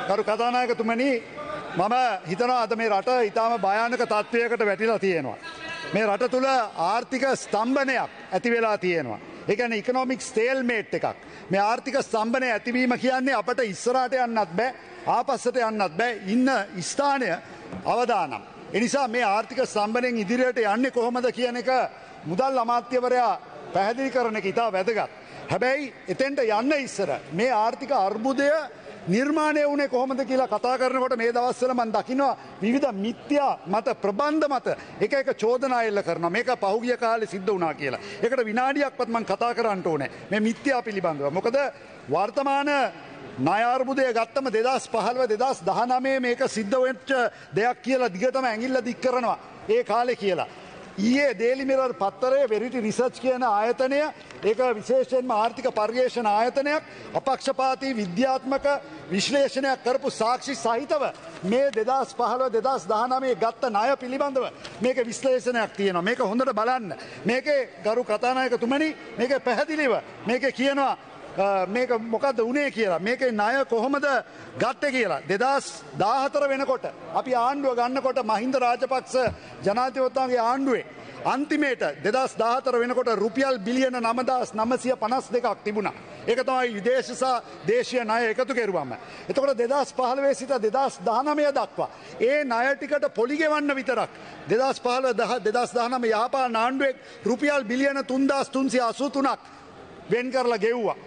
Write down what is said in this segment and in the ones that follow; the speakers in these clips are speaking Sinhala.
ගරු කතානායකතුමනි මම හිතනවා අද මේ රට ඉතාම භයානක තත්ත්වයකට වැටිලා තියෙනවා. මේ රට තුළ ආර්ථික ස්තම්භනයක් ඇති වෙලා තියෙනවා. ඒ කියන්නේ ඉකොනොමික් ස්ටේල්මේට් එකක්. මේ ආර්ථික ස්තම්භනය ඇතිවීම කියන්නේ අපට ඉස්සරහට යන්නත් බෑ, ආපස්සට යන්නත් බෑ. ඉන්න ස්ථානය අවදානම්. ඒ නිසා මේ ආර්ථික ස්තම්භනයෙන් ඉදිරියට යන්නේ කොහොමද කියන එක මුදල් අමාත්‍යවරයා පැහැදිලි කරන එක ඉතා වැදගත්. හැබැයි එතෙන්ට යන්න ඉස්සර මේ ආර්ථික අර්බුදය නිර්මාණය වුණේ කොහොමද කියලා කතා කරනකොට මේ දවස්වල මම දකිනවා විවිධ මිත්‍යා මත ප්‍රබන්ධ මත එක චෝදනා එල්ල කරනවා. මේක පහුගිය කාලේ සිද්ධ වුණා කියලා. ඒකට විනාඩියක්වත් මම කතා කරන්න ඕනේ මේ මිත්‍යා පිළිබඳව. මොකද වර්තමාන ණය අර්බුදය ගත්තම 2015 2019 මේක සිද්ධ වෙච්ච දෙයක් කියලා දිගටම ඇඟිල්ල දික් කරනවා ඒ කාලේ කියලා. ඊයේ ඩේලි මිරර් පත්තරයේ වෙරිටි රිසර්ච් කියන ආයතනය ඒක විශේෂයෙන්ම ආර්ථික පර්යේෂණ ආයතනයක් අපක්ෂපාතී විද්‍යාත්මක විශ්ලේෂණයක් කරපු සාක්ෂි සහිතව මේ 2015 2019 ගත්ත ණය පිළිබඳව මේක විශ්ලේෂණයක් තියෙනවා. මේක හොඳට බලන්න. මේකේ ගරු කතානායකතුමනි මේකේ පැහැදිලිව මේකේ කියනවා මේක මොකද්ද උනේ කියලා. මේකේ ණය කොහොමද ගත්තේ කියලා 2014 වෙනකොට අපි ආණ්ඩුව ගන්නකොට මහින්ද රාජපක්ෂ ජනාධිපතිතුමාගේ ආණ්ඩුවේ අන්තිමේට 2014 වෙනකොට රුපියල් බිලියන 9952ක් තිබුණා. ඒක තමයි විදේශ සහ දේශීය ණය එකතු කරුවම. එතකොට 2015 සිට 2019 දක්වා ඒ ණය ටිකට පොලි ගෙවන්න විතරක් 2015 2019 යහපාලන ආණ්ඩුවේ රුපියල් බිලියන 3383ක් වෙන් කරලා ගෙව්වා.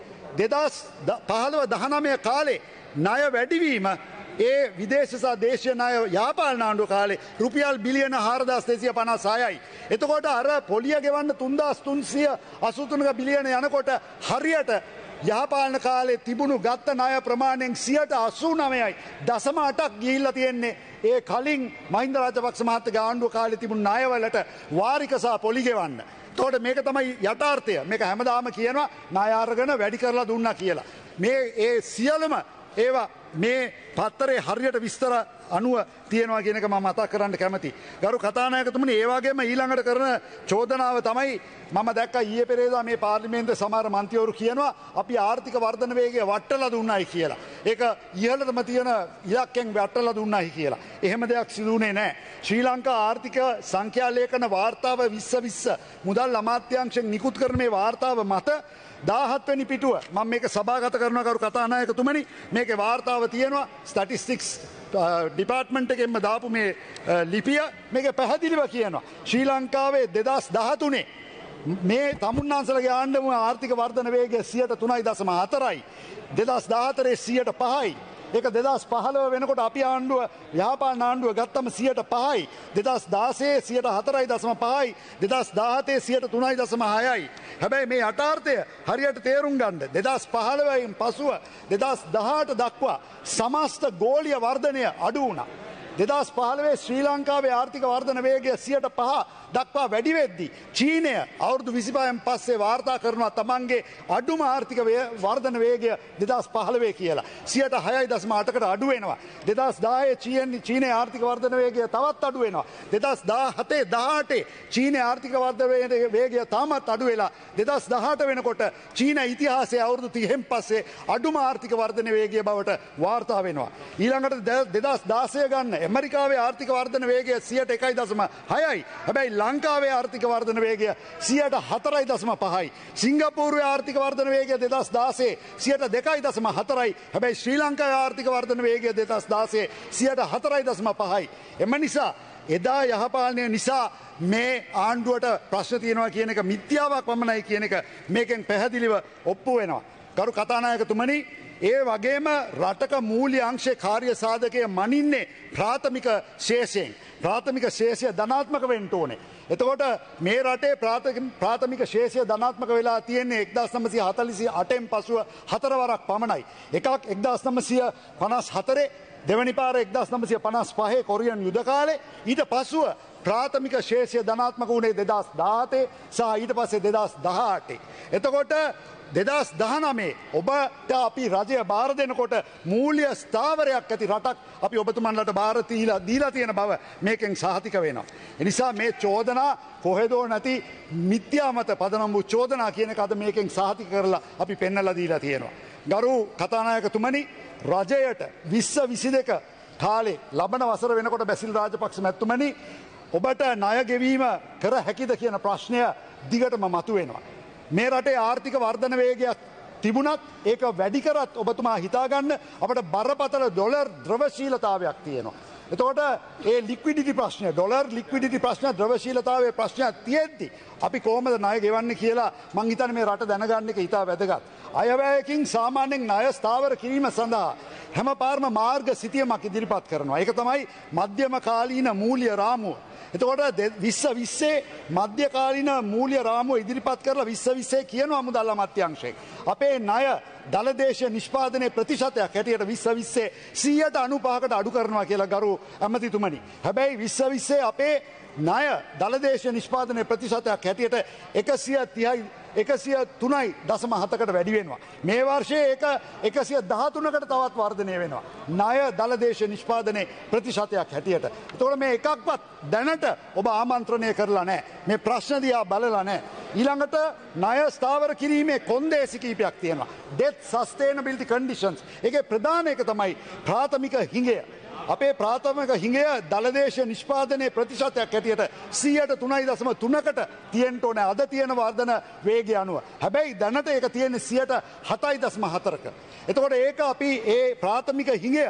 2015-19 කාලේ ණය වැඩිවීම ඒ විදේශ සහ දේශීය ණය යාපාලන ආණ්ඩුව කාලේ රුපියල් බිලියන 4256යි. එතකොට අර පොලිය ගෙවන්න 3383ක බිලියන යනකොට හරියට යහපාලන කාලේ තිබුණු ගත්ත ණය ප්‍රමාණයෙන් 89.8ක් ගිහිල්ලා තියෙන්නේ ඒ කලින් මහින්ද රාජපක්ෂ මහත්තයාගේ ආණ්ඩුව කාලේ තිබුණු ණයවලට වාරික සහ පොලි ගෙවන්න. තෝට මේක තමයි යථාර්ථය. මේක හැමදාම කියනවා ණය අරගෙන වැඩි කරලා දුන්නා කියලා. මේ ඒ සියලුම ඒවා මේ පත්තරේ හරියට විස්තර අනුව තියෙනවා කියන එක මම මතක් කරන්න කැමතියි. ගරු කතානායකතුමනි ඒ වගේම ඊළඟට කරන චෝදනාව තමයි මම දැක්කා ඊයේ පෙරේදා මේ පාර්ලිමේන්තුවේ සමහර මන්ත්‍රීවරු කියනවා අපි ආර්ථික වර්ධන වේගය වට්ටලා දුන්නයි කියලා. ඒක ඉහළටම තියෙන ඉලක්කයෙන් වට්ටලා දුන්නයි කියලා. එහෙම දෙයක් සිදු වුණේ නැහැ. ශ්‍රී ලංකා ආර්ථික සංඛ්‍යා ලේඛන වාර්තාව 2020 මුදල් අමාත්‍යාංශයෙන් නිකුත් කරන මේ වාර්තාව මත 17 වෙනි පිටුව මම මේක සභාගත කරනවා කරු කතානායකතුමනි. මේකේ වාර්තාව තියෙනවා ස්ටැටිස්ටික්ස් ඩිපාර්ට්මන්ට් එකෙන්ම දාපු මේ ලිපිය මේක පැහැදිලිව කියනවා ශ්‍රී ලංකාවේ 2013 මේ තමුන්නාන්සලගේ ආණ්ඩුවේ ආර්ථික වර්ධන වේගය 3.4යි 2014 5යි. ඒක 2015 වෙනකොට අපි ආණ්ඩුව යහපාලන ආණ්ඩුව ගත්තම 5යි 2016 4.5යි 2017 3.6යි. හැබැයි මේ යථාර්ථය හරියට තේරුම් ගන්න 2015න් පසුව 2018 දක්වා සමස්ත ගෝලීය වර්ධනය අඩු වුණා. 2015 ශ්‍රී ලංකාවේ ආර්ථික වර්ධන වේගය 5% දක්වා වැඩි වෙද්දී චීනය අවුරුදු 25න් පස්සේ වාර්තා කරනවා තමන්ගේ අඩුම ආර්ථික වර්ධන වේගය 2015 කියලා 6.8කට අඩු වෙනවා. 2010 චීනයේ ආර්ථික වර්ධන වේගය තවත් අඩු වෙනවා. 2017 චීනයේ ආර්ථික වර්ධන වේගය තාමත් අඩු වෙලා 2018 වෙනකොට චීන ඉතිහාසයේ අවුරුදු 30න් පස්සේ අඩුම ආර්ථික වර්ධන වේගය බවට වාර්තා වෙනවා. ඊළඟට 2016 ගන්න ඇමරිකාවේ ආර්ථික වර්ධන වේගය 1.1.6යි. හැබැයි ලංකාවේ ආර්ථික වර්ධන වේගය 4.5යි. සිංගප්පූරුවේ ආර්ථික වර්ධන වේගය 2016 2.4යි. හැබැයි ශ්‍රී ලංකාවේ ආර්ථික වර්ධන වේගය 2016 4.5යි. එම නිසා එදා යහපාලනය නිසා මේ ආණ්ඩුවට ප්‍රශ්න තියෙනවා කියන එක මිත්‍යාවක් පමණයි කියන එක මේකෙන් පැහැදිලිව ඔප්පු වෙනවා. ගරු කතානායකතුමනි ඒ වගේම රටක මූල්‍ය අංශයේ කාර්ය සාධකය මනින්නේ ප්‍රාථමික ශේෂයෙන්. ප්‍රාථමික ශේෂය ධනාත්මක වෙන්න ඕනේ. එතකොට මේ රටේ ප්‍රාථමික ශේෂය ධනාත්මක වෙලා තියෙන්නේ 1948න් පසුව 4 වරක් පමණයි. එකක් 1954 දෙවැනි පාර 1955 කොරියන් යුද කාලේ. ඊට පසුව ප්‍රාථමික ශේෂය ධනාත්මක වුණේ 2017 සහ ඊට පස්සේ 2018. එතකොට 2019 ඔබට අපි රජය බාර දෙනකොට මූල්‍ය ස්ථාවරයක් ඇති රටක් අපි ඔබතුමන්ලට බාර දීලා තියෙන බව මේකෙන් සහතික වෙනවා. එනිසා මේ චෝදනා කොහෙදෝ නැති මිත්‍යා මත පදනම් වූ චෝදනා කියන එක අද මේකෙන් සහතික කරලා අපි පෙන්නලා දීලා තියෙනවා. ගරු කතානායකතුමනි රජයට 2022 කාලේ ලබන වසර වෙනකොට බැසිල් රාජපක්ෂ මැතිතුමනි ඔබට ණය ගෙවීම කර හැකිද කියන ප්‍රශ්නය දිගටම මතුවෙනවා. මේ රටේ ආර්ථික වර්ධන වේගයක් තිබුණත් ඒක වැඩි කරත් ඔබතුමා හිතාගන්න අපට බරපතල ඩොලර් ද්‍රවශීලතාවයක් තියෙනවා. එතකොට ඒ ලික්විඩිටි ප්‍රශ්නය ඩොලර් ලික්විඩිටි ප්‍රශ්න ද්‍රවශීලතාවයේ ප්‍රශ්නයක් තියෙද්දි අපි කොහොමද ණය ගෙවන්නේ කියලා මං හිතන්නේ මේ රට දැනගන්න එක ඉතා වැදගත්. අයවැයකින් සාමාන්‍යයෙන් ණය ස්ථාවර කිරීම සඳහා හැම පාරම මාර්ග සිතියමක් ඉදිරිපත් කරනවා. ඒක තමයි මධ්‍යම කාලීන මූල්‍ය රාමුව. එතකොට 2020 මධ්‍යකාලීන මූල්‍ය රාමුව ඉදිරිපත් කරලා 2020 කියනවා මුදල් අමාත්‍යාංශයෙන් අපේ ණය දලදේශ නිෂ්පාදනයේ ප්‍රතිශතයක් හැටියට 2020 195කට අඩු කරනවා කියලා ගරු ඇමතිතුමනි. හැබැයි 2020 අපේ ණය දලදේශ නිෂ්පාදනයේ ප්‍රතිශතයක් හැටියට 103.7කට වැඩි වෙනවා. මේ වර්ෂයේ ඒක 113කට තවත් වර්ධනය වෙනවා. ණය දලදේශ නිෂ්පාදනයේ ප්‍රතිශතයක් හැටියට. එතකොට මේ එකක්වත් දැනට ඔබ ආමන්ත්‍රණය කරලා නැහැ. මේ ප්‍රශ්න දිහා බලලා නැහැ. ඊළඟට ණය ස්ථාවර කිරීමේ කොන්දේසි කීපයක් තියෙනවා. debt sustainability conditions. ඒකේ ප්‍රධාන එක තමයි ප්‍රාථමික හිඟය. අපේ ප්‍රාථමික හිඟය දලදේශ නිෂ්පාදනයේ ප්‍රතිශතයක් හැටියට 3.3කට තියෙන්න ඕනේ අද තියෙන වර්ධන වේගය අනුව. හැබැයි දැනට ඒක තියෙන්නේ 7.4ක. එතකොට ඒක අපි ඒ ප්‍රාථමික හිඟය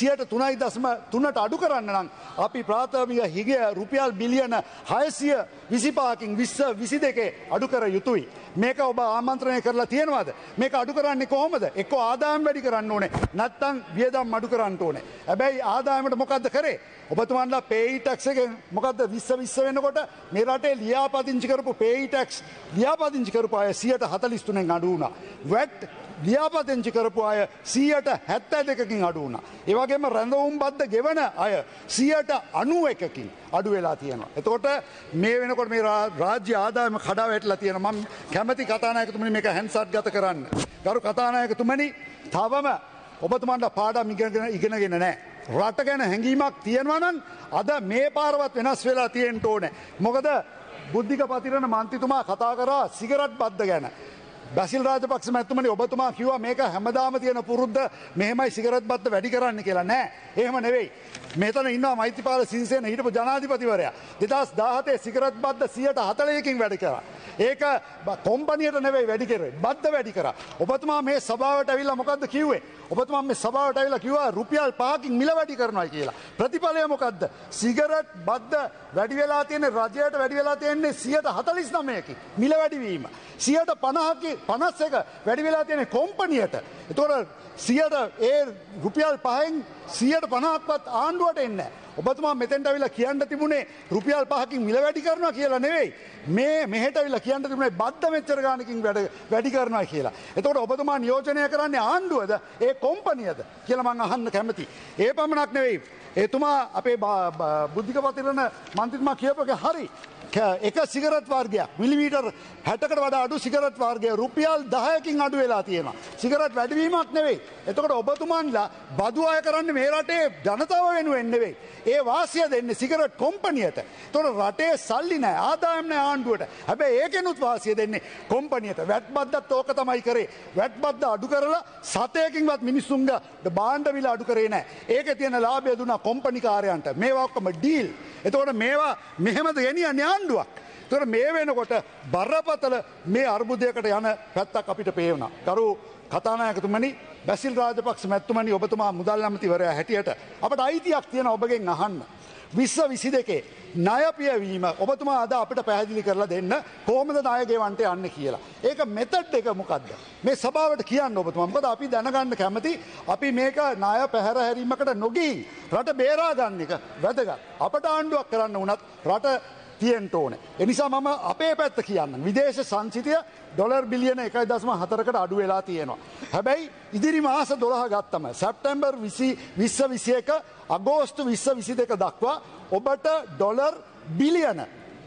3.3ට අඩු කරන්න නම් අපි ප්‍රාථමික හිඟය රුපියල් බිලියන 625කින් 2022 අඩු කර යුතුයි. මේක ඔබ ආමන්ත්‍රණය කරලා තියෙනවද? මේක අඩු කරන්නේ කොහොමද? එක්ක ආදායම් වැඩි කරන්න ඕනේ. නැත්නම් වියදම් අඩු කරන්න ඕනේ. හැබැයි ආදායමට මොකද්ද කරේ? ඔබතුමන්ලා පේයි ටැක්ස් එක මොකද්ද 2020 වෙනකොට මේ රටේ ලියාපදිංචි කරපු පේයි ටැක්ස් ලියාපදිංචි කරපු අය 143න් අඩු වුණා. VAT ලියාපදිංචි කරපු අය 172කින් අඩු වුණා. ඒ වගේම රැඳවුම් බද්ද ගෙවන අය 91කින් අඩු වෙලා තියෙනවා. එතකොට මේ වෙනකොට මේ රාජ්‍ය ආදායම කඩා වැටලා තියෙනවා. මම කැමැති කතානායකතුමනි මේක හැන්සට් ගත කරන්න. ගරු කතානායකතුමනි තවම ඔබතුමන්ට පාඩම් ඉගෙනගෙන නැහැ. රට ගැන හැඟීමක් තියෙනවා නම් අද මේ පාරවත් වෙනස් වෙලා තියෙන්න ඕනේ. මොකද බුද්ධික පතිරණ මන්ත්‍රීතුමා කතා කරා සිගරට් බද්ද ගැන. බැසිල් රාජපක්ෂ මැතිතුමනි ඔබතුමා කිව්වා මේක හැමදාම තියෙන පුරුද්ද මෙහෙමයි සිගරට් බද්ද වැඩි කරන්න කියලා. නෑ. එහෙම නෙවෙයි. මෙතන ඉන්නවා මෛත්‍රීපාල සිරිසේන හිටපු ජනාධිපතිවරයා. 2017 සිගරට් බද්ද 140කින් වැඩි කරා. ඒක කොම්පනියට නෙවෙයි වැඩි කරේ. බද්ද වැඩි කරා. ඔබතුමා මේ සභාවට ඇවිල්ලා මොකද්ද කිව්වේ? ඔබතුමා මේ සභාවට ඇවිල්ලා කිව්වා රුපියල් 5කින් මිල වැඩි කරනවා කියලා. ප්‍රතිඵලය මොකද්ද? සිගරට් බද්ද වැඩි වෙලා තියෙන්නේ රජයට වැඩි වෙලා තියෙන්නේ 149කින් මිල වැඩිවීම. 51 වැඩි වෙලා තියෙන කොම්පනියට. එතකොට 100 ඒ රුපියල් 5න් 150ක්වත් ආණ්ඩුවට එන්නේ නැහැ. ඔබතුමා මෙතෙන්ට ඇවිල්ලා කියන්න තිබුණේ රුපියල් 5කින් මිල වැඩි කරනවා කියලා නෙවෙයි. මේ මෙහෙට ඇවිල්ලා කියන්න තිබුණේ බද්ද මෙච්චර ගානකින් වැඩි කරනවා කියලා. එතකොට ඔබතුමා නියෝජනය කරන්නේ ආණ්ඩුවද ඒ කොම්පනියද කියලා මම අහන්න කැමතියි. ඒ පමණක් නෙවෙයි. එතුමා අපේ බුද්ධික පතිරණ මන්ත්‍රීතුමා කියපුවක හරි. එක සිගරට් වර්ගයක් මිලිමීටර් 60කට වඩා අඩු සිගරට් වර්ගය රුපියල් 10කින් අඩු වෙලා තියෙනවා. සිගරට් වැඩිවීමක් නෙවෙයි. එතකොට ඔබතුමන්ලා බදු අය කරන්නේ මේ රටේ ජනතාව වෙනුවෙන් නෙවෙයි. ඒ වාසිය දෙන්නේ සිගරට් කොම්පනියට. එතකොට රටේ සල්ලි නැහැ, ආදායම් නැහැ ආණ්ඩුවට. හැබැයි ඒකෙනුත් වාසිය දෙන්නේ කොම්පනියට. වැට් බද්දත් ඕක තමයි කරේ. වැට් බද්ද අඩු කරලා 7කින්වත් මිනිස්සුන්ගේ භාණ්ඩ මිල අඩු කරේ නැහැ. ඒකේ තියෙන ලාභය දුන්නා කොම්පනිකාරයන්ට. මේවා ඔක්කොම ඩීල්. එතකොට මේවා මෙහෙමද ගෙනියන්නේ ආණ්ඩුවක්. එතකොට මේ වෙනකොට බරපතල මේ අර්බුදයකට යන පැත්තක් අපිට පේනවා. ගරු කතානායකතුමනි බැසිල් රාජපක්ෂ මැතිතුමනි ඔබතුමා මුදල් ඇමතිවරයා හැටියට අපට අයිතියක් තියෙන ඔබගෙන් අහන්න. 2022 ණය පියවීම ඔබතුමා අද අපිට පැහැදිලි කරලා දෙන්න කොහොමද ණය ගෙවන්න යන්නේ කියලා. ඒක මෙතඩ් එක මොකද්ද? මේ සභාවට කියන්න ඔබතුමා. මොකද අපි දැනගන්න කැමති අපි මේක ණය පැහැර හැරීමකට නොගී රට බේරා ගන්න එක වැදගත්. අපට ආණ්ඩුවක් කරන්න වුණත් රට තියෙන්න ඕනේ. ඒ නිසා මම අපේ පැත්ත කියන්නම්. විදේශ සංචිතය ඩොලර් බිලියන 1.4කට අඩු වෙලා තියෙනවා. හැබැයි ඉදිරි මාස 12 ගත්තම සැප්තැම්බර් 2021 අගෝස්තු 2022 දක්වා ඔබට ඩොලර් බිලියන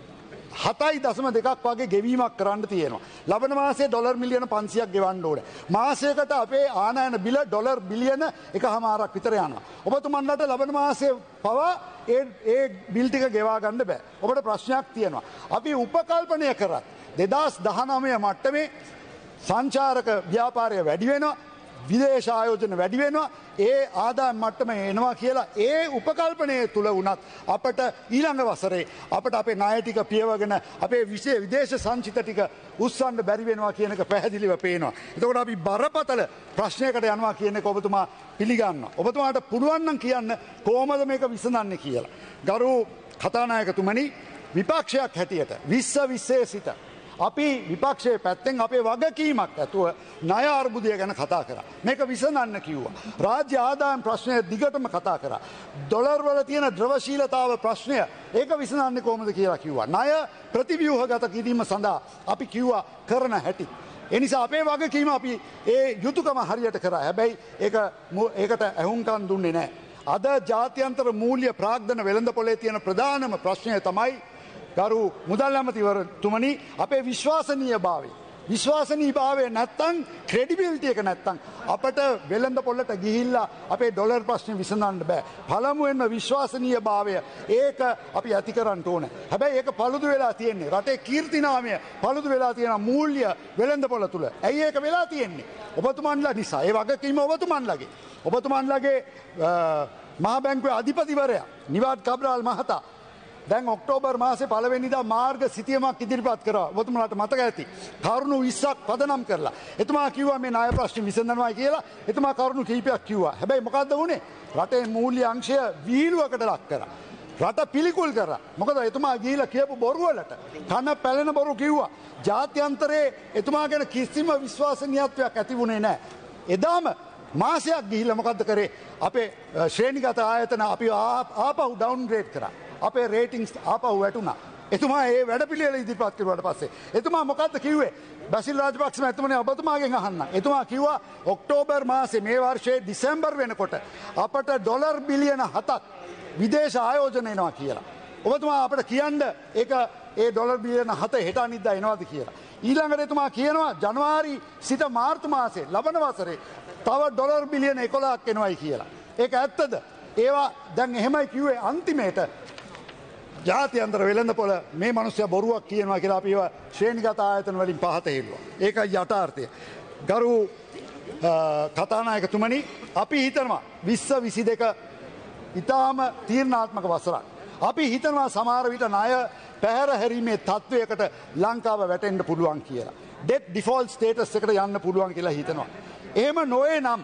7.2ක් වගේ ගෙවීමක් කරන්න තියෙනවා. ලබන මාසේ ඩොලර් මිලියන 500ක් ගෙවන්න ඕනේ. මාසයකට අපේ ආනයන බිල ඩොලර් බිලියන 1.5ක් විතර යනවා. ඔබතුමන්ලට ලබන මාසේ පවා ඒ බිල් ටික ගෙවා ගන්න බෑ. ඔබට ප්‍රශ්නයක් තියෙනවා. අපි උපකල්පනය කරත් 2019 මට්ටමේ සංචාරක ව්‍යාපාරය වැඩි වෙනවා. විදේශ ආයෝජන වැඩි වෙනවා ඒ ආදායම් මට්ටම එනවා කියලා ඒ උපකල්පනයේ තුල වුණත් අපට ඊළඟ වසරේ අපට අපේ ණය ටික පියවගෙන අපේ විදේශ සංචිත ටික උස්සන්න බැරි වෙනවා කියන එක පැහැදිලිව පේනවා. එතකොට අපි බරපතල ප්‍රශ්නයකට යනවා කියන එක ඔබතුමා පිළිගන්නවා. ඔබතුමාට පුළුවන් නම් කියන්න කොහොමද මේක විසඳන්නේ කියලා. ගරු කතානායකතුමනි විපක්ෂයක් හැටියට 20 සිට අපි විපක්ෂයේ පැත්තෙන් අපේ වගකීමක් ඇතුව ණය අර්බුදය ගැන කතා කරා. මේක විසඳන්න කිව්වා. රාජ්‍ය ආදායම් ප්‍රශ්නය දිගටම කතා කරා. ඩොලර් වල තියෙන ද්‍රවශීලතාව ප්‍රශ්නය ඒක විසඳන්නේ කොහොමද කියලා කිව්වා. ණය ප්‍රතිව්‍යුහගත කිරීම සඳහා අපි කිව්වා කරන හැටි. ඒ නිසා අපේ වගකීම අපි ඒ යුතුයකම හරියට කරා. හැබැයි ඒකට ඇහුම්කන් දුන්නේ නැහැ. අද ජාත්‍යන්තර මූල්‍ය ප්‍රාග්ධන වෙළඳපොලේ තියෙන ප්‍රධානම ප්‍රශ්නය තමයි ගරු මුදල් ඇමතිවරතුමනි අපේ විශ්වාසනීය භාවය නැත්තම් ක්‍රෙඩිබිලිටි එක නැත්තම් අපට වෙළඳ පොළට ගිහිල්ලා අපේ ඩොලර් ප්‍රශ්නේ විසඳන්න බෑ. පළමුවෙන්ම විශ්වාසනීය භාවය ඒක අපි ඇති කරන්න ඕනේ. හැබැයි ඒක පළුදු වෙලා තියෙන්නේ. රටේ කීර්තිනාමය පළුදු වෙලා තියෙන මූල්‍ය වෙළඳ පොළ තුල. ඇයි ඒක වෙලා තියෙන්නේ? ඔබතුමන්ලා නිසා. ඒ වගකීම ඔබතුමන්ලගේ. ඔබතුමන්ලගේ මහා බැංකුවේ අධිපතිවරයා නිවාඩ් කබ්‍රාල් මහතා දැන් ඔක්තෝබර් මාසේ පළවෙනිදා මාර්ග සිතියමක් ඉදිරිපත් කරා. ඔබතුමාට මතක ඇති. කරුණු 20ක් පදනම් කරලා. එතුමා කිව්වා මේ ණය ප්‍රශ්න විසඳනවා කියලා. එතුමා කරුණු කිහිපයක් කිව්වා. හැබැයි මොකද්ද වුනේ? රටේ මූල්‍ය අංශය වීලුවකට ලක් කරා. රට පිළිකුල් කරා. මොකද එතුමා ගිහිලා කියපු බොරු වලට කන පැලෙන බොරු කිව්වා. ජාත්‍යන්තරයේ එතුමා ගැන කිසිම විශ්වාසනීයත්වයක් ඇති වුණේ නැහැ. එදාම මාසයක් ගිහිල්ලා මොකද්ද කරේ? අපේ ශ්‍රේණිගත ආයතන අපි ආපහු ඩවුන්ග්‍රේඩ් කරා. අපේ රේටිංස් ආපහු වැටුණා. එතුමා ඒ වැඩපිළිවෙල ඉදිරිපත් කරුවාට පස්සේ එතුමා මොකද්ද කිව්වේ? බසිල් රාජපක්ෂ මැතිතුමනි ඔබතුමාගෙන් අහන්න. එතුමා කිව්වා ඔක්තෝබර් මාසේ මේ වර්ෂයේ දෙසැම්බර් වෙනකොට අපට ඩොලර් බිලියන 7ක් විදේශ ආයෝජන එනවා කියලා. ඔබතුමා අපිට කියන්න ඒක ඒ ඩොලර් බිලියන 7 හෙට අනිද්දා එනවාද කියලා. ඊළඟට එතුමා කියනවා ජනවාරි සිට මාර්තු මාසේ ලබන වසරේ තව ඩොලර් බිලියන 11ක් එනවයි කියලා. ඒක ඇත්තද? ඒවා දැන් එහෙමයි කිව්වේ අන්තිමේට ජාත්‍යන්තර වෙළඳපොළ මේ මිනිස්සයා බොරුවක් කියනවා කියලා අපි ඒවා ශ්‍රේණිගත ආයතන වලින් පහත හෙළුවා. ඒකයි යථාර්ථය. ගරු කතානායකතුමනි අපි හිතනවා 2022 ඊටාම තීරණාත්මක වසරක්. අපි හිතනවා සමහර විට ණය පැහැර හැරීමේ තත්වයකට ලංකාව වැටෙන්න පුළුවන් කියලා. ඩෙට් ඩිෆෝල්ට් ස්ටේටස් එකට යන්න පුළුවන් කියලා හිතනවා. එහෙම නොවේ නම්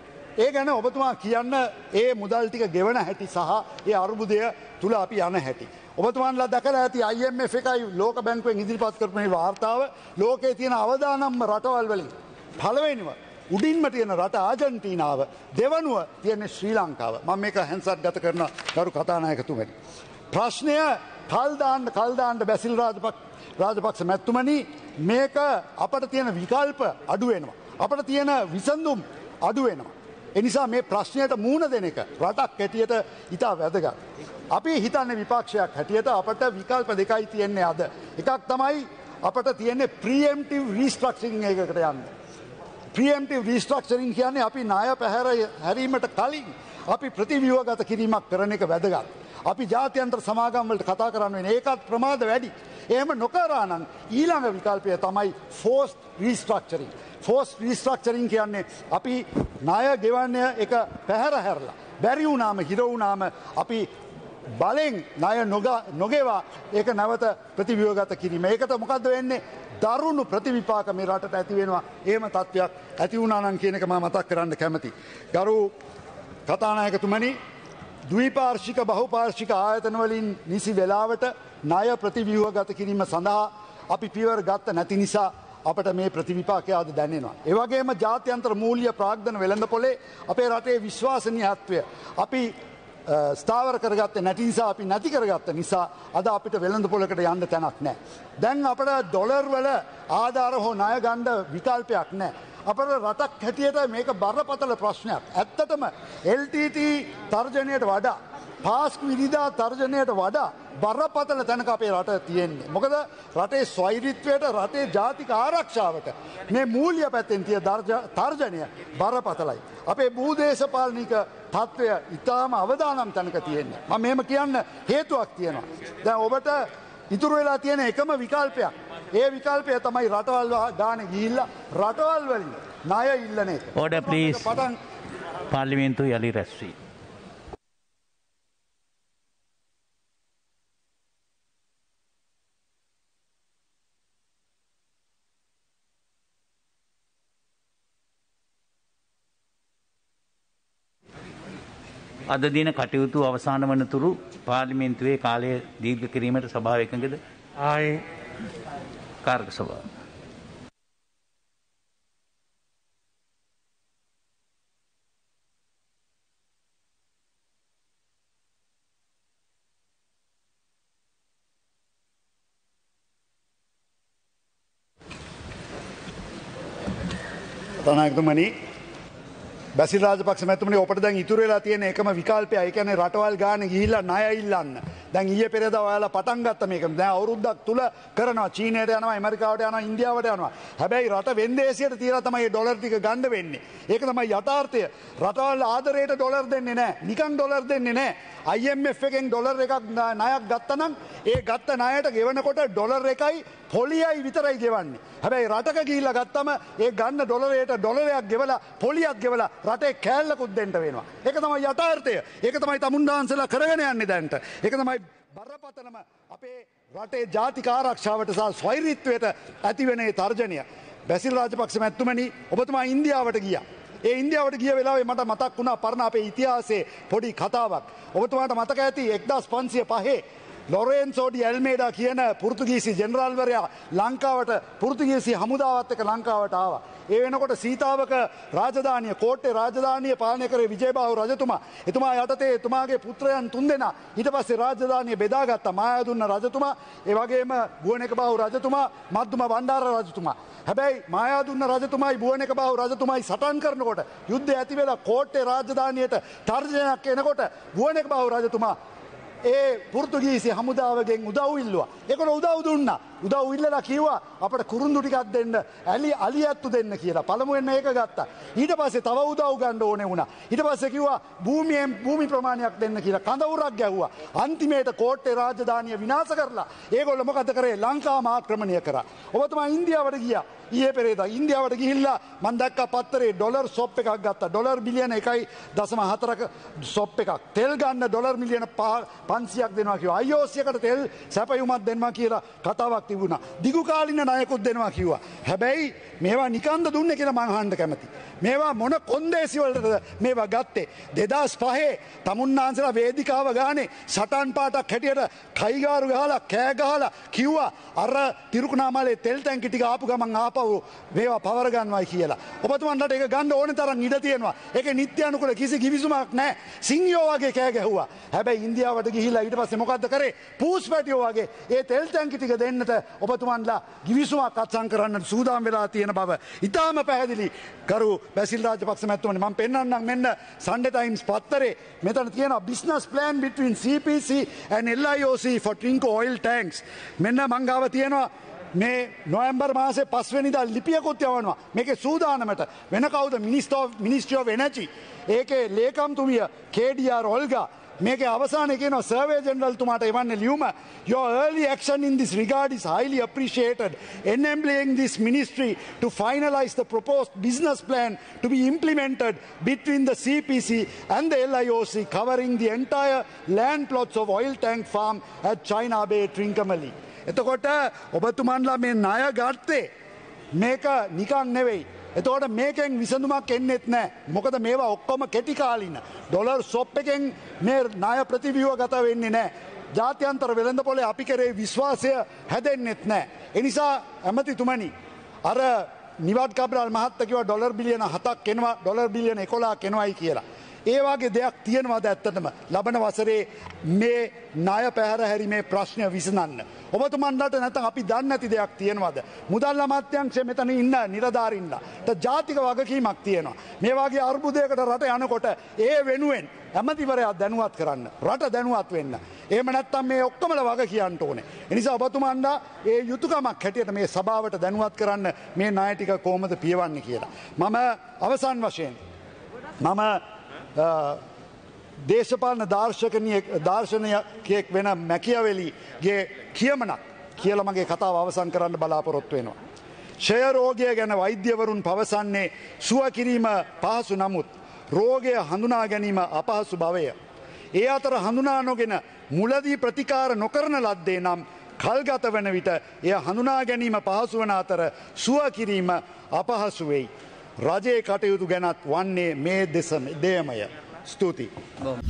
ඒ ගැන ඔබතුමා කියන්න ඒ මුදල් ටික ගෙවන හැටි සහ ඒ අර්බුදය තුල අපි යන හැටි. ඔබතුමාන්ලා දැකලා ඇති IMF එකයි ලෝක බැංකුවෙන් ඉදිරිපත් කරපු මේ වාර්තාව ලෝකයේ තියෙන අවදානම්ම රටවල් වලින් පළවෙනිව උඩින්ම තියෙන රට ආජන්ටිනාව දෙවනුව තියෙන ශ්‍රී ලංකාව. මම මේක හැන්සට් ගත කරන ගරු කතානායකතුමනි. ප්‍රශ්නය කල් දාන්න බැසිල් රාජපක්ෂ මැතිතුමනි මේක අපට තියෙන විකල්ප අඩු වෙනවා. අපට තියෙන විසඳුම් අඩු වෙනවා. එනිසා මේ ප්‍රශ්නයට මූණ දෙන එක රටක් හැටියට ඉතා වැදගත්. අපි හිතන්නේ විපක්ෂයක් හැටියට අපට විකල්ප දෙකයි තියෙන්නේ අද. එකක් තමයි අපට තියෙන්නේ ප්‍රීඑම්ප්ටිව් රීස්ට්‍රක්චරින් එකකට යන්න. ප්‍රීඑම්ප්ටිව් රීස්ට්‍රක්චරින් කියන්නේ අපි ණය පැහැර හැරීමට කලින් අපි ප්‍රතිව්‍යුහගත කිරීමක් කරන එක වැදගත්. අපි ජාත්‍යන්තර සමාගම් වලට කතා කරන්න වෙන ඒකත් ප්‍රමාද වැඩි. එහෙම නොකරා නම් ඊළඟ විකල්පය තමයි ෆෝස්ඩ් රීස්ට්‍රක්චරින්. ෆෝස්ඩ් රීස්ට්‍රක්චරින් කියන්නේ අපි ණය ගෙවන්නේ එක පැහැර හැරලා බැරි වුණාම හිර වුණාම අපි බලෙන් ණය නොගෙවා ඒක නැවත ප්‍රතිව්‍යුහගත කිරීම. ඒකට මොකද්ද වෙන්නේ? දරුණු ප්‍රතිවිපාක මේ රටට ඇති වෙනවා. එහෙම තත්ත්වයක් ඇති වුණා නම් කියන එක මම මතක් කරන්න කැමතියි. ගරු කතානායකතුමනි ද්විපාර්ශ්වික බහුපාර්ශ්වික ආයතන වලින් නිසි වේලාවට ණය ප්‍රතිව්‍යුහගත කිරීම සඳහා අපි පියවර ගත්ත නැති නිසා අපට මේ ප්‍රතිවිපාකය අද දැනෙනවා. ඒ වගේම ජාත්‍යන්තර මූල්‍ය ප්‍රාග්ධන වෙළඳපොලේ අපේ රටේ විශ්වාසනීයත්වය අපි ස්ථාවර කරගත්තේ නැති නිසා අපි නැති කරගත්ත නිසා අද අපිට වෙළඳපොළකට යන්න තැනක් නැහැ. දැන් අපිට ඩොලර් වල ආධාර හෝ ණය ගන්න විකල්පයක් නැහැ. අපේ රටක් හැටියට මේක බරපතල ප්‍රශ්නයක්. ඇත්තටම LTT තර්ජනයට වඩා පාස්කු විනිදා තර්ජනයට වඩා බරපතල තැනක අපේ රට තියෙන්නේ. මොකද රටේ ස්වෛරීත්වයට රටේ ජාතික ආරක්ෂාවට මේ මූල්‍ය පැත්තෙන් තියෙන තර්ජනය බරපතලයි. අපේ භූදේශපාලනික තත්ත්වය ඉතාම අවදානම් තැනක තියෙන්නේ. මම මෙහෙම කියන්න හේතුවක් තියෙනවා. දැන් ඔබට ඉතුරු වෙලා තියෙන එකම විකල්පයක් ඒ විකල්පය තමයි රටවල් ගානේ ගිහිල්ලා රටවල් වලින් ණය ඉල්ලන එක. Order please. පාර්ලිමේන්තුව යලි රැස් වී. අද දින කටයුතු අවසන් වනතුරු පාර්ලිමේන්තුවේ කාලය දීර්ඝ කිරීමට සභාව එකඟද? කාර්ක සභාව. තනායකතුමනි බැසිල් රාජපක්ෂ මැතිතුමනි ඔබට දැන් ඉතුරු වෙලා තියෙන එකම විකල්පය ඒ කියන්නේ රටවල් ගානේ ගිහිල්ලා ණය ඉල්ලන්න. දැන් ඊයේ පෙරේදා ඔයාලා පටන් ගත්ත මේක. දැන් අවුරුද්දක් තුල කරනවා. චීනයට යනවා, ඇමරිකාවට යනවා, ඉන්දියාවට යනවා. හැබැයි රට වෙන්දේසියට තියලා තමයි ඩොලර් ටික ගන්න වෙන්නේ. ඒක තමයි යථාර්ථය. රටවල් ආදරයට ඩොලර් දෙන්නේ නැහැ. නිකන් ඩොලර් දෙන්නේ නැහැ. IMF එකෙන් ඩොලර් එකක් ණයක් ගත්තනම් ඒ ගත්ත ණයට ගෙවනකොට ඩොලර් එකයි පොලියයි විතරයි ගෙවන්නේ. හැබැයි රටක ගිහිල්ලා ගත්තම ඒ ගන්න ඩොලරයට ඩොලරයක් ගෙවලා පොලියක් ගෙවලා රටේ කෑල්ලකුත් දෙන්න වෙනවා. ඒක තමයි යථාර්ථය. ඒක තමයි තමුන්නාන්සලා කරගෙන යන්නේ දැන්ට. ඒක තමයි බරපතලම අපේ රටේ ජාතික ආරක්ෂාවට සහ ස්වෛරීත්වයට ඇතිවෙන ඒ තර්ජනය. බැසිල් රාජපක්ෂ මැතිතුමනි ඔබතුමා ඉන්දියාවට ගියා. ඒ ඉන්දියාවට ගිය වෙලාවේ මට මතක් වුණා පරණ අපේ ඉතිහාසයේ පොඩි කතාවක්. ඔබතුමාට මතක ඇති 1505 ලොරෙන්සෝ ඩි ඇල්මේඩා කියන පෘතුගීසි ජෙනරාල්වරයා ලංකාවට පෘතුගීසි හමුදාවත් එක්ක ලංකාවට ආවා. ඒ වෙනකොට සීතාවක රාජධානිය කෝට්ටේ රාජධානිය පාලනය කරේ විජයබාහු රජතුමා. එතුමා යටතේ එතුමාගේ පුත්‍රයන් තුන්දෙනා ඊට පස්සේ රාජධානිය බෙදාගත්තා. මායාදුන්න රජතුමා, ඒ වගේම ගුවණේකබාහු රජතුමා, මද්දුම බණ්ඩාර රජතුමා. හැබැයි මායාදුන්න රජතුමායි ගුවණේකබාහු රජතුමායි සටන් කරනකොට යුද්ධය ඇති වෙලා කෝට්ටේ රාජධානියට තර්ජනයක් එනකොට ගුවණේකබාහු රජතුමා ඒ පෘතුගීසි හමුදාවගෙන් උදව් ඉල්ලුවා. ඒගොල්ලෝ උදව් දුන්නා. උදව් ඉල්ලලා කිව්වා අපට කුරුඳු ටිකක් දෙන්න, අලියැත්තු දෙන්න කියලා. පළමුවෙන් මේක ගත්තා. ඊට පස්සේ තව උදව් ගන්න ඕනේ වුණා. ඊට පස්සේ කිව්වා භූමි ප්‍රමාණයක් දෙන්න කියලා. කඳවුරක් ගැහුවා. අන්තිමේට කෝට්ටේ රාජධානිය විනාශ කරලා ඒගොල්ලෝ මොකද කරේ? ලංකාවම ආක්‍රමණය කරා. ඔබතුමා ඉන්දියාවට ගියා. ඊයේ පෙරේදා ඉන්දියාවට ගිහිල්ලා මම දැක්කා පත්තරේ ඩොලර් සොප් එකක් ගත්තා. ඩොලර් බිලියන 1.4ක සොප් එකක්. තෙල් ගන්න ඩොලර් මිලියන 500ක් දෙනවා කිව්වා. IOC එකට තෙල් සැපයුමක් දෙනවා කියලා කතාවක් තිබුණා. දිගු කාලින ණයකුත් දෙනවා කිව්වා. හැබැයි මේවා නිකන්ද දුන්නේ කියලා මං අහන්න කැමතියි. මේවා මොන කොන්දේසි වලටද මේවා ගත්තේ? 2005 තමුන්නාන්සලා වේදිකාව ගානේ සටන් පාටක් හැටියට කයිගාරු ගහලා කෑ ගහලා කිව්වා අර තිරුකුණාමලේ තෙල් ටැංකි ටික ආපු ගමන් ආපහු මේවා පවර ගන්නවයි කියලා. ඔබතුමන්ලට ඒක ගන්න ඕනේ තරම් ඉඩ තියෙනවා. ඒකේ නිත්‍යානුකූල කිසි කිවිසුමක් නැහැ. සිංහයෝ වගේ කෑ ගැහුවා. හැබැයි ඉන්දියාවට ගිහිල්ලා ඊට පස්සේ මොකද්ද කරේ? පූස් පැටියෝ වගේ ඒ තෙල් ටැංකි ටික දෙන්නට ඔබතුමන්ලා කිවිසුමක් අත්සන් කරන්න සූදානම් වෙලා තියෙන බව ඉතාම පැහැදිලි. කරු බැසිල් රාජපක්ෂ මැතිතුමනි මම පෙන්නන්නම් මෙන්න Sunday Times පත්තරේ මෙතන තියෙනවා business plan between CPC and LIOC for Trinco oil tanks. මෙන්න මං ගාව තියෙනවා මේ නොවැම්බර් මාසේ 5 වෙනිදා ලිපියකුත් යවනවා. මේකේ සූදානමට වෙන කවුද? Ministry of Energy. ඒකේ ලේකම්තුමිය KDR ඔල්ගා මේකේ අවසානයේ කියනවා සර්වේ ජෙනරල් තුමාට එවන්නේ ලියුම your early action in this regard is highly appreciated, enabling this ministry to finalize the proposed business plan to be implemented between the CPC and the LIOC covering the entire land plots of oil tank farm at China Bay Trincomalee. එතකොට ඔබතුමන්ලා මේ ණය ගත්තේ මේක නිකන් නෙවෙයි. එතකොට මේකෙන් විසඳුමක් එන්නෙත් නැහැ. මොකද මේවා ඔක්කොම කෙටි කාලින. ඩොලර් සොප් එකෙන් මේ ණය ප්‍රතිව්‍යුහගත වෙන්නේ නැහැ. ජාත්‍යන්තර වෙළඳපොලේ අපි කරේ විශ්වාසය හැදෙන්නෙත් නැහැ. ඒ නිසා ඇමතිතුමනි අර නිවාඩ් කබ්‍රාල් මහත්තයා කිව්වා ඩොලර් බිලියන 7ක් එනවා, ඩොලර් බිලියන 11ක් එනවායි කියලා. ඒ වගේ දෙයක් තියෙනවද ඇත්තටම ලබන වසරේ මේ ණය පැහැර හැරීමේ ප්‍රශ්නය විසඳන්න? ඔබතුමන්ලට නැත්නම් අපි දන්නේ නැති දෙයක් තියෙනවද? මුදල් අමාත්‍යාංශයේ මෙතන ඉන්න නිලධාරීන්ට ජාතික වගකීමක් තියෙනවා. මේ වගේ අර්බුදයකට රට යනකොට ඒ වෙනුවෙන් ඇමතිවරයා දැනුවත් කරන්න, රට දැනුවත් වෙන්න. එහෙම නැත්නම් මේ ඔක්කොමල වග කියන්න ඕනේ. ඒ නිසා ඔබතුමන්ලා ඒ යුතුයකමක් හැටියට මේ සභාවට දැනුවත් කරන්න මේ ණය ටික කොහොමද පියවන්නේ කියලා. මම අවසන් වශයෙන් දේශපාලන දාර්ශනිකයෙක් වෙන මැකියවෙලිගේ කියමනක් කියලා මගේ කතාව අවසන් කරන්න බලාපොරොත්තු වෙනවා. ක්ෂය රෝගය ගැන වෛද්‍යවරුන් පවසන්නේ සුව කිරීම පහසු නමුත් රෝගය හඳුනා ගැනීම අපහසු බවය. ඒ අතර හඳුනා නොගෙන මුලදී ප්‍රතිකාර නොකරන ලද්දේ නම් කල්ගත වන විට එය හඳුනා ගැනීම පහසු වන අතර සුව කිරීම අපහසු වෙයි. රජයේ කටයුතු ගැනත් වන්නේ මේ දෙයමය. ස්තුතියි.